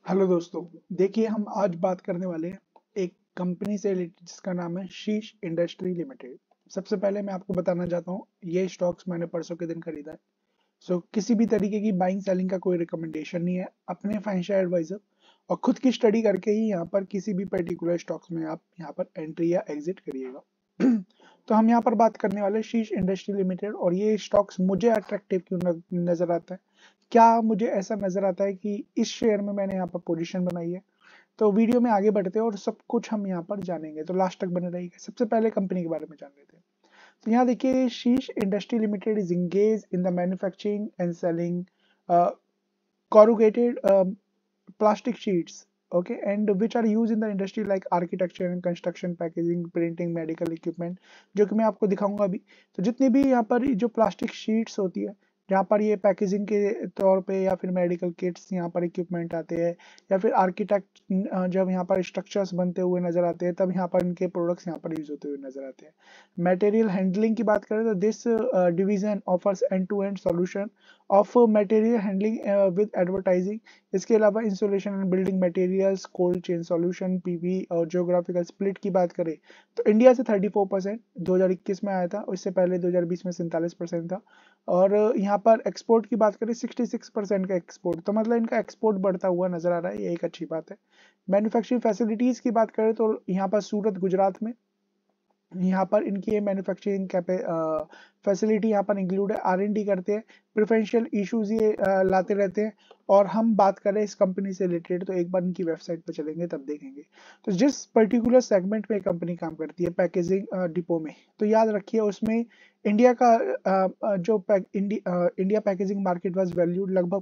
Hello दोस्तों। देखिए, हम आज बात करने वाले हैं एक कंपनी से रिलेटेड जिसका नाम है शीश इंडस्ट्री लिमिटेड। सबसे पहले मैं आपको बताना चाहता हूँ, ये स्टॉक्स मैंने परसों के दिन खरीदा है। किसी भी तरीके की बाइंग सेलिंग का कोई रिकमेंडेशन नहीं है। अपने फाइनेंशियल एडवाइजर और खुद की स्टडी करके ही यहाँ पर किसी भी पर्टिकुलर स्टॉक्स में आप यहाँ पर एंट्री या एग्जिट करिएगा। तो हम यहाँ पर बात करने वाले हैं शीश इंडस्ट्री लिमिटेड, और ये स्टॉक्स मुझे अट्रैक्टिव क्यों नजर आता है, क्या मुझे ऐसा नजर आता है कि इस शेयर में मैंने यहाँ पर पोजीशन बनाई है। तो वीडियो में आगे बढ़ते हैं और सब कुछ हम यहाँ पर जानेंगे, तो लास्ट तक बने रहिएगा। सबसे पहले कंपनी के बारे में जान लेते हैं। तो यहाँ देखिए, Shish industry limited is engage in the manufacturing and selling corrugated plastic sheets, okay, and which are used in the industry like architecture and construction, packaging, printing, medical equipment, जो कि मैं आपको दिखाऊंगा अभी। तो जितनी भी यहाँ पर जो प्लास्टिक शीट्स होती है, जहाँ पर ये पैकेजिंग के तौर पे या फिर मेडिकल किट्स यहाँ पर इक्विपमेंट आते हैं, या फिर आर्किटेक्ट जब यहाँ पर स्ट्रक्चर्स बनते हुए नजर आते हैं, तब यहाँ पर इनके प्रोडक्ट्स यहाँ पर यूज होते हुए नजर आते हैं। मटेरियल हैंडलिंग की बात करें तो this division offers end to end solution of material handling with advertising. इसके अलावा insulation and building materials, cold chain solution, PV और ज्योग्राफिकल स्प्लिट की बात करें तो इंडिया से 34% 2021 में आया था, और इससे पहले 2020 में 47% था। और यहाँ पर एक्सपोर्ट की बात करें 66% का एक्सपोर्ट, तो मतलब इनका एक्सपोर्ट बढ़ता हुआ नजर आ रहा है, ये एक अच्छी बात है। मैन्युफैक्चरिंग फैसिलिटीज की बात करें तो यहाँ पर सूरत गुजरात में यहाँ पर इनकी ये मैन्युफैक्चरिंग फैसिलिटी यहाँ पर इंक्लूड है। R&D करते हैं, प्रिफरेंशियल इश्यूज ये लाते रहते हैं। और हम बात करें इस कंपनी से रिलेटेड तो एक बार इनकी वेबसाइट पर चलेंगे तब देखेंगे। तो जिस पर्टिकुलर सेगमेंट में कंपनी काम करती है पैकेजिंग डिपो में, तो याद रखिए उसमें इंडिया का India packaging market was valued लगभग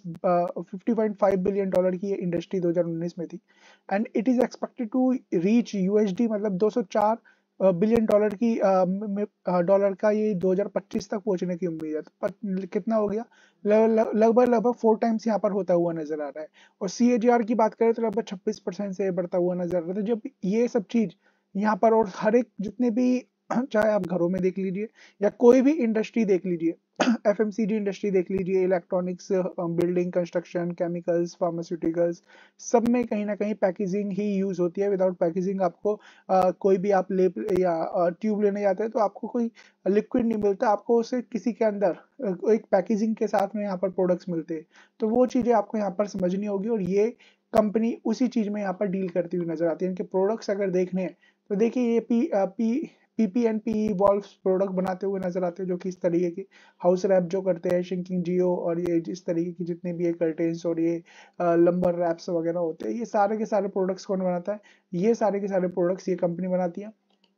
50.5 बिलियन डॉलर की ये इंडस्ट्री 2019 में थी। And it is expected to reach USD मतलब 204 बिलियन डॉलर की डॉलर का ये 2025 तक पहुंचने की उम्मीद है। तो कितना हो गया, लगभग 4 टाइम्स यहाँ पर होता हुआ नजर आ रहा है। और CAGR की बात करें तो लगभग 26% से बढ़ता हुआ नजर आ रहा है। तो जब ये सब चीज यहाँ पर, और हर एक जितने भी चाहे आप घरों में देख लीजिए या कोई भी इंडस्ट्री देख लीजिए, FMCG इंडस्ट्री देख लीजिए, electronics, building, construction, chemicals, pharmaceuticals, सब में कहीं ना कहीं पैकेजिंग ही यूज होती है। विदाउट पैकेजिंग आपको कोई भी आप ले या ट्यूब लेने जाते हैं तो आपको कोई लिक्विड नहीं मिलता, आपको उसे किसी के अंदर एक पैकेजिंग के साथ में यहाँ पर प्रोडक्ट्स मिलते हैं। तो वो चीजें आपको यहाँ पर समझनी होगी, और ये कंपनी उसी चीज में यहाँ पर डील करती हुई नजर आती है। इनके प्रोडक्ट्स अगर देखने हैं तो देखिए, ये PP&P वॉल्व्स प्रोडक्ट बनाते हुए नजर आते हैं, जो कि इस तरीके की हाउस रैप जो करते हैं, शिंकिंग जियो, और ये जिस तरीके की जितने भी ये कर्टेन्स और ये लंबर रैप्स वगैरह होते हैं, ये सारे के सारे प्रोडक्ट्स कौन बनाता है, ये सारे के सारे प्रोडक्ट्स ये कंपनी बनाती है।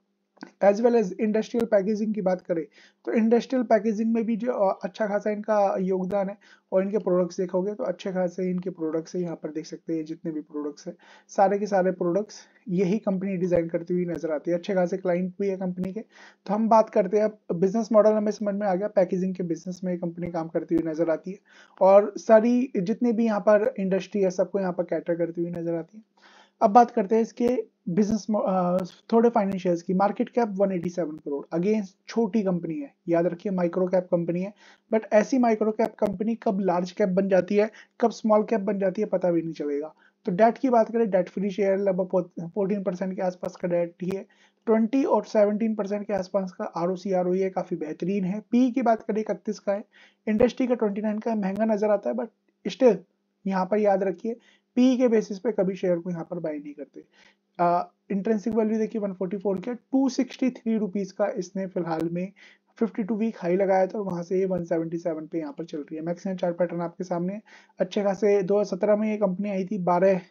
As well as industrial packaging की बात करें तो इंडस्ट्रियल पैकेजिंग में भी जो अच्छा खासा इनका योगदान है, और इनके प्रोडक्ट्स देखोगे तो अच्छे खासे इनके प्रोडक्ट्स है। यहाँ पर देख सकते हैं जितने भी प्रोडक्ट्स है, सारे के सारे प्रोडक्ट्स यही कंपनी डिजाइन करती हुई नजर आती है। अच्छे खासे क्लाइंट भी है कंपनी के। तो हम बात करते हैं बिजनेस मॉडल, हमें समझ में आ गया, पैकेजिंग के बिजनेस में कंपनी काम करती हुई नजर आती है, और सारी जितने भी यहाँ पर इंडस्ट्री है सबको यहाँ पर कैटर करती हुई नजर आती है। अब बात करते हैं इसके बिजनेस थोड़े फाइनेंशियल्स की। मार्केट कैप 187 करोड़, अगेन छोटी कंपनी है, याद रखिए माइक्रो कैप कंपनी है। बट ऐसी माइक्रो कैप कंपनी कब लार्ज कैप बन जाती है, कब स्मॉल कैप बन जाती है, पता भी नहीं चलेगा। तो डेट की बात करें, डेट फ्री शेयर लगभग 14% के आसपास का डेट ही है। 20 और 17% के आसपास का ROC है, काफी बेहतरीन है। पी की बात करें 31 का है, इंडस्ट्री का 29 का है। महंगा नजर आता है बट स्टिल यहाँ पर याद रखिए पी के बेसिस पे कभी शेयर को यहाँ पर बाय नहीं करते। इंट्रेंसिक वैल्यू देखिए 144 के 263 रुपीज का इसने फिलहाल में 52 वीक हाई लगाया था, और वहां से ये 177 पे यहाँ पर चल रही है। मैक्सिमम चार्ट पैटर्न आपके सामने अच्छे खासे। 2017 में ये कंपनी आई थी,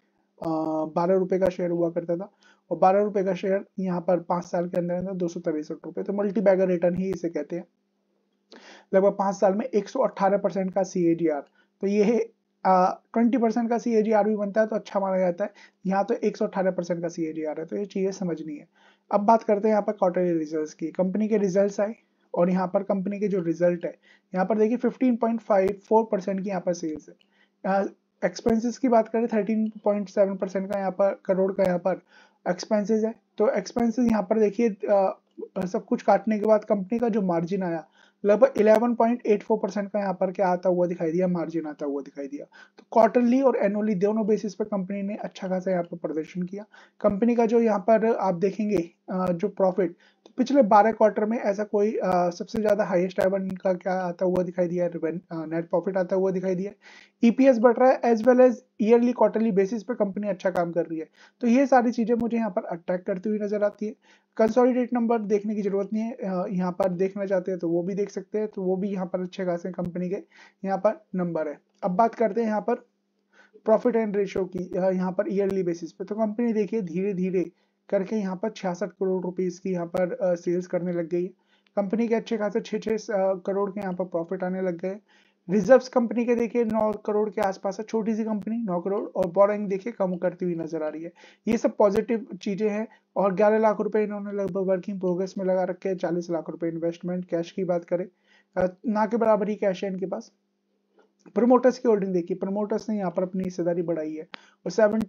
12 रुपए का शेयर हुआ करता था, और 12 रुपए का शेयर यहाँ पर 5 साल के अंदर अंदर 263 रुपए, तो मल्टी बैगर रिटर्न ही इसे कहते हैं। लगभग 5 साल में 118% का CAGR, तो ये 20% का CAGR भी बनता है तो अच्छा माना जाता है। यहाँ तो 118% का CAGR है, तो ये चीजें समझनी है। अब बात करते हैं यहाँ पर क्वार्टरली रिजल्ट्स की। कंपनी के रिजल्ट्स आए, और यहाँ पर कंपनी के जो रिजल्ट है, यहाँ पर देखिए 15.54% की यहाँ पर सेल्स है। एक्सपेंसेस की बात करें 13.7% का यहाँ पर करोड़ का यहाँ पर एक्सपेंसेस है। तो एक्सपेंसेस यहाँ पर देखिए सब कुछ काटने के बाद कंपनी का जो मार्जिन आया लगभग 11.84% का यहाँ पर क्या आता हुआ दिखाई दिया, मार्जिन आता हुआ दिखाई दिया। तो क्वार्टरली और एनुअली दोनों बेसिस पर कंपनी ने अच्छा खासा यहाँ पर प्रदर्शन किया। कंपनी का जो यहाँ पर आप देखेंगे जो प्रॉफिट, तो पिछले 12 क्वार्टर में ऐसा कोई सबसे ज्यादा हाईएस्ट एवर इनका क्या आता हुआ दिखाई दिया, नेट प्रॉफिट आता हुआ दिखाई दिया। ईपीएस बढ़ रहा है, as well as yearly quarterly basis पर कंपनी अच्छा काम कर रही है। तो ये सारी चीजें मुझे यहाँ पर अट्रैक्ट करती हुई नजर आती है। कंसोलिडेट नंबर देखने की जरूरत नहीं है, यहाँ पर देखना चाहते हैं तो वो भी देख सकते हैं, तो वो भी यहाँ पर अच्छे खासे कंपनी के यहाँ पर नंबर है। अब बात करते हैं यहाँ पर प्रॉफिट एंड रेशियो की, यहाँ पर ईयरली बेसिस पे। तो कंपनी देखिए धीरे धीरे करके यहाँ पर 66 करोड़ रुपीस की यहाँ पर सेल्स करने लग गई है। कंपनी के अच्छे खासे 6 करोड़ के यहाँ पर प्रॉफिट आने लग गए। रिजर्व्स कंपनी के देखिए 9 करोड़ के आसपास है, छोटी सी कंपनी 9 करोड़, और बोरोइंग देखिए कम करती हुई नजर आ रही है। ये सब पॉजिटिव चीजें हैं। और 11 लाख रुपए इन्होंने लगभग वर्किंग प्रोग्रेस में लगा रखे हैं। 40 लाख रुपए इन्वेस्टमेंट, कैश की बात करें ना के बराबर ही कैश है इनके पास। प्रोमोटर्स की होल्डिंग देखिए, प्रोमोटर्स ने यहाँ पर अपनी हिस्सेदारी बढ़ाई है और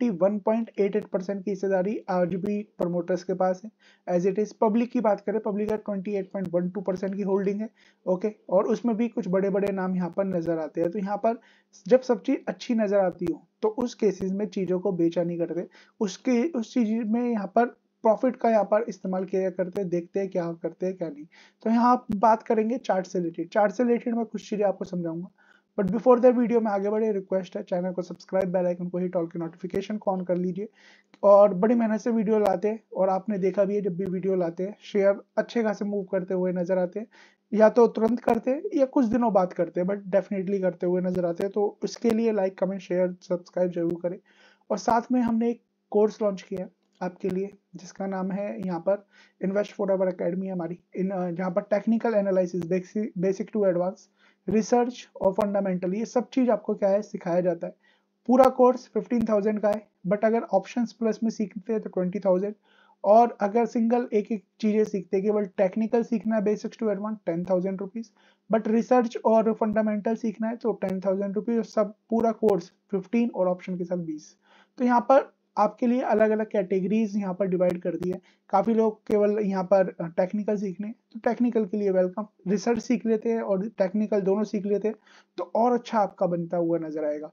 71.88% की हिस्सेदारी आज भी प्रोमोटर्स के पास है एज इट इज। पब्लिक की बात करें, पब्लिक का 28.12% की होल्डिंग है। ओके, और उसमें भी कुछ बड़े बड़े नाम यहाँ पर नजर आते हैं। तो यहाँ पर जब सब चीज अच्छी नजर आती हो तो उस केसेस में चीजों को बेचा नहीं करते, उस चीज में यहाँ पर प्रॉफिट का यहाँ पर इस्तेमाल किया करते हैं, देखते हैं क्या करते हैं क्या नहीं। तो यहाँ आप बात करेंगे चार्ट से रिलेटेड। चार्ट से रिलेटेड मैं कुछ चीजें आपको समझाऊंगा, बट बिफोर द वीडियो में आगे बढ़े रिक्वेस्ट है चैनल को सब्सक्राइब, बेल आइकन को हिट, ऑल के नोटिफिकेशन को ऑन कर लीजिए। और बड़ी मेहनत से वीडियो लाते हैं और आपने देखा भी है जब भी वीडियो लाते हैं शेयर अच्छे खासे मूव करते हुए नजर आते हैं, या तो तुरंत करते हैं या कुछ दिनों बाद करते हैं, बट डेफिनेटली करते हुए नजर आते हैं। तो उसके लिए लाइक, कमेंट, शेयर, सब्सक्राइब जरूर करें। और साथ में हमने एक कोर्स लॉन्च किया है आपके लिए जिसका नाम है यहाँ पर इन्वेस्ट फॉर अवर अकेडमी हमारी, जहाँ पर technical analysis basic to advance, research और फंडामेंटल, ये सब चीज आपको क्या है सिखाया जाता है। पूरा कोर्स 15,000 का है, बट अगर ऑप्शंस प्लस में सीखते हैं तो 20,000, और अगर सिंगल एक एक चीजें सीखते हैं, केवल टेक्निकल सीखना है basics to advance, 10,000 rupees, but research और फंडामेंटल सीखना है तो 10,000 रुपीज, और सब पूरा कोर्स 15 और ऑप्शन के साथ 20। तो यहाँ पर आपके लिए अलग अलग कैटेगरीज यहाँ पर डिवाइड कर दी है। काफी लोग केवल यहाँ पर टेक्निकल सीखने, तो टेक्निकल के लिए वेलकम, रिसर्च सीख लेते हैं और टेक्निकल दोनों सीख लेते हैं तो और अच्छा आपका बनता हुआ नजर आएगा।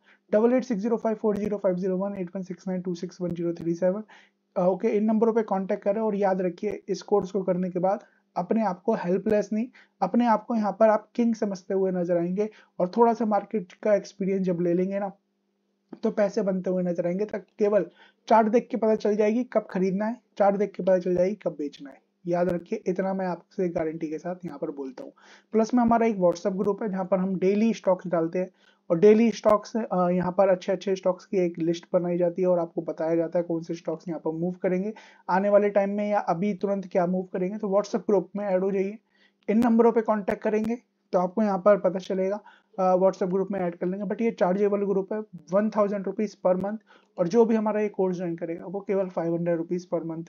88605405018169261037। ओके, इन नंबरों पे कांटेक्ट करें और याद रखिए इस कोर्स को करने के बाद अपने आप को हेल्पलेस नहीं, अपने आप को यहाँ पर आप किंग समझते हुए नजर आएंगे। और थोड़ा सा मार्केट का एक्सपीरियंस जब ले लेंगे ना तो पैसे बनते हुए नजर आएंगे। तक केवल चार्ट देख के पता चल जाएगी कब खरीदना है, चार्ट देख के पता चल जाएगी कब बेचना है। याद रखिए, इतना मैं आपसे गारंटी के साथ यहाँ पर बोलता हूँ। प्लस में हमारा एक व्हाट्सएप ग्रुप है जहाँ पर हम डेली स्टॉक्स डालते हैं और डेली स्टॉक्स यहाँ पर अच्छे अच्छे स्टॉक्स की एक लिस्ट बनाई जाती है और आपको बताया जाता है कौन से स्टॉक्स यहाँ पर मूव करेंगे आने वाले टाइम में या अभी तुरंत क्या मूव करेंगे। तो व्हाट्सएप ग्रुप में ऐड हो जाइए, इन नंबरों पे कांटेक्ट करेंगे तो आपको यहाँ पर पता चलेगा, व्हाट्सएप ग्रुप में ऐड कर लेंगे। बट ये चार्जेबल ग्रुप है, 1000 रुपीज पर मंथ, और जो भी हमारा ये कोर्स ज्वाइन करेगा वो केवल 500 रुपीज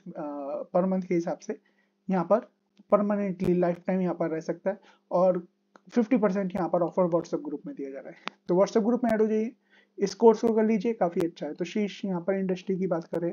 पर मंथ के हिसाब से यहाँ पर परमानेंटली लाइफ टाइम यहाँ पर रह सकता है। और 50% यहाँ पर ऑफर व्हाट्सएप ग्रुप में दिया जा रहा है। तो व्हाट्सएप ग्रुप में ऐड हो जाइए, इस कोर्स को कर लीजिए, काफी अच्छा है। तो शीश यहाँ पर इंडस्ट्री की बात करें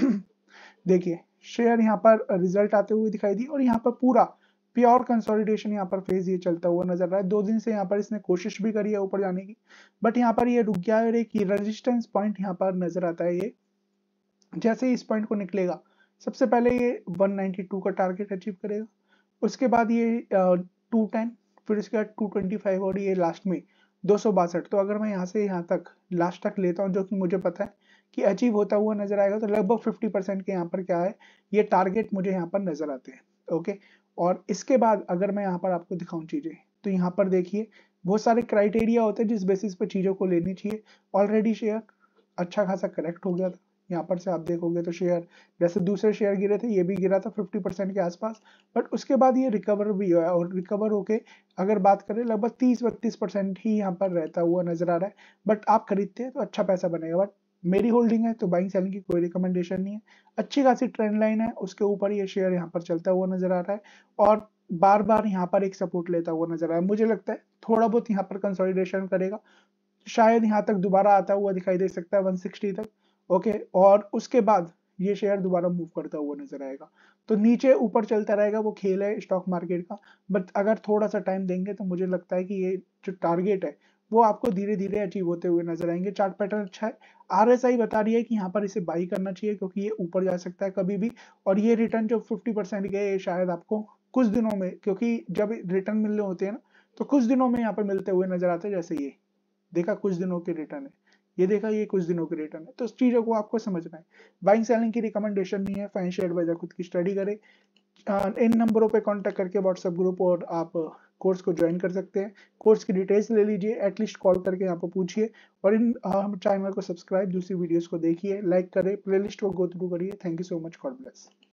देखिए शेयर यहाँ पर रिजल्ट आते हुए दिखाई दी और यहाँ पर पूरा प्योर कंसोलिडेशन यहाँ पर फेज ये चलता हुआ नजर रहा है। 2 दिन से यहाँ पर इसने कोशिश भी करी है ऊपर जाने की, बट यहाँ पर ये रुक गया है और एक रेजिस्टेंस पॉइंट यहाँ पर नजर आता है। ये जैसे ही इस पॉइंट को निकलेगा सबसे पहले ये 192 का टारगेट अचीव करेगा, उसके बाद ये 210, फिर उसके बाद 225 और ये लास्ट में 262। तो अगर मैं यहाँ से यहाँ तक लास्ट तक लेता हूँ जो कि मुझे पता है कि अचीव होता हुआ नजर आएगा, तो लगभग 50% के यहाँ पर क्या है ये टारगेट मुझे यहाँ पर नजर आते हैं। ओके, और इसके बाद अगर मैं यहाँ पर आपको दिखाऊं चीजें, तो यहाँ पर देखिए बहुत सारे क्राइटेरिया होते हैं जिस बेसिस पर चीजों को लेनी चाहिए। ऑलरेडी शेयर अच्छा खासा करेक्ट हो गया था, यहाँ पर से आप देखोगे तो शेयर जैसे दूसरे शेयर गिरे थे ये भी गिरा था 50% के आसपास, बट उसके बाद ये रिकवर भी हुआ और रिकवर होके अगर बात करें लगभग 30-32% ही यहाँ पर रहता हुआ नजर आ रहा है। बट आप खरीदते हैं तो अच्छा पैसा बनेगा, बट मेरी होल्डिंग है तो बाइंग सेलिंग की कोई रिकमेंडेशन नहीं है। अच्छी खासी ट्रेंड लाइन है, उसके ऊपर ये शेयर यहाँ पर चलता हुआ नजर आ रहा है और बार बार यहाँ पर एक सपोर्ट लेता हुआ नजर आ रहा है। मुझे लगता है थोड़ा बहुत यहाँ पर कंसोलिडेशन करेगा, शायद यहाँ तक दोबारा आता हुआ दिखाई दे सकता है 160 तक। ओके, और उसके बाद ये शेयर दोबारा मूव करता हुआ नजर आएगा। तो नीचे ऊपर चलता रहेगा, वो खेल है स्टॉक मार्केट का। बट अगर थोड़ा सा टाइम देंगे तो मुझे लगता है कि ये जो टारगेट है वो आपको धीरे धीरे अचीव होते हुए नजर आएंगे। चार्ट पैटर्न अच्छा है, आरएसआई बता रही है कि यहाँ पर इसे बाई करना चाहिए क्योंकि ये ऊपर जा सकता है कभी भी। और ये रिटर्न जो 50% के ये शायद आपको कुछ दिनों में, क्योंकि जब रिटर्न मिलने होते हैं ना तो कुछ दिनों में यहाँ पर मिलते हुए नजर आते हैं। जैसे ये देखा कुछ दिनों के रिटर्न है, ये देखा ये कुछ दिनों के रिटर्न है। तो इस चीजों को आपको समझना है। बाइंग सेलिंग की रिकमेंडेशन नहीं है, फाइनेंशियल एडवाइजर खुद की स्टडी करे। इन नंबरों पे कांटेक्ट करके व्हाट्सएप ग्रुप और आप कोर्स को ज्वाइन कर सकते हैं। कोर्स की डिटेल्स ले लीजिए, एटलीस्ट कॉल करके यहाँ पर पूछिए। और इन चैनल को सब्सक्राइब, दूसरी वीडियोस को देखिए, लाइक करें, प्लेलिस्ट को गो थ्रू करिए। Thank you so much, god bless.